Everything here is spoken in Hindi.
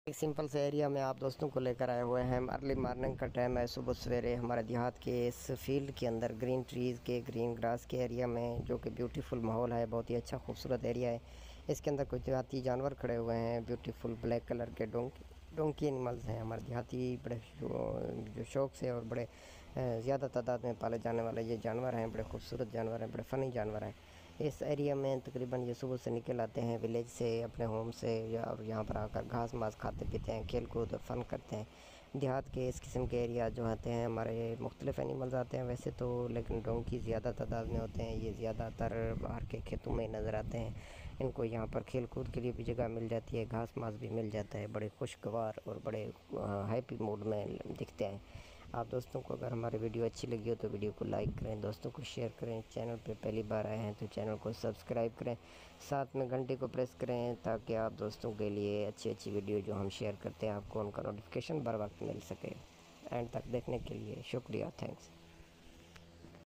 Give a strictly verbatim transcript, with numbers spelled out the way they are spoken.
एक सिंपल से एरिया में आप दोस्तों को लेकर आए हुए हैं। अर्ली मॉर्निंग का टाइम है, सुबह सवेरे हमारे देहात के इस फील्ड के अंदर ग्रीन ट्रीज़ के ग्रीन ग्रास के एरिया में, जो कि ब्यूटीफुल माहौल है, बहुत ही अच्छा खूबसूरत एरिया है। इसके अंदर कुछ देहाती जानवर खड़े हुए हैं, ब्यूटीफुल ब्लैक कलर के डोंकी डोंकी एनिमल्स हैं। हमारे देहाती बड़े जो शौक़ से और बड़े ज़्यादा तादाद में पाले जाने वाले ये जानवर हैं। बड़े खूबसूरत जानवर हैं, बड़े फ़नी जानवर हैं। इस एरिया में तकरीबन ये सुबह से निकल आते हैं विलेज से, अपने होम से, या और यहाँ पर आकर घास मास खाते पीते हैं, खेल कूद और फ़न करते हैं। देहात के इस किस्म के एरिया जो आते हैं, हमारे मुख्तलिफ़ एनिमल्स आते हैं वैसे तो, लेकिन डोंकी ज़्यादा तादाद में होते हैं। ये ज़्यादातर बाहर के खेतों में नज़र आते हैं। इनको यहाँ पर खेल कूद के लिए भी जगह मिल जाती है, घास मास भी मिल जाता है। बड़े खुशगवार और बड़े हैप्पी मूड में दिखते हैं। आप दोस्तों को अगर हमारी वीडियो अच्छी लगी हो तो वीडियो को लाइक करें, दोस्तों को शेयर करें। चैनल पे पहली बार आए हैं तो चैनल को सब्सक्राइब करें, साथ में घंटे को प्रेस करें, ताकि आप दोस्तों के लिए अच्छी अच्छी वीडियो जो हम शेयर करते हैं आपको उनका नोटिफिकेशन बर वक्त मिल सके। एंड तक देखने के लिए शुक्रिया, थैंक्स।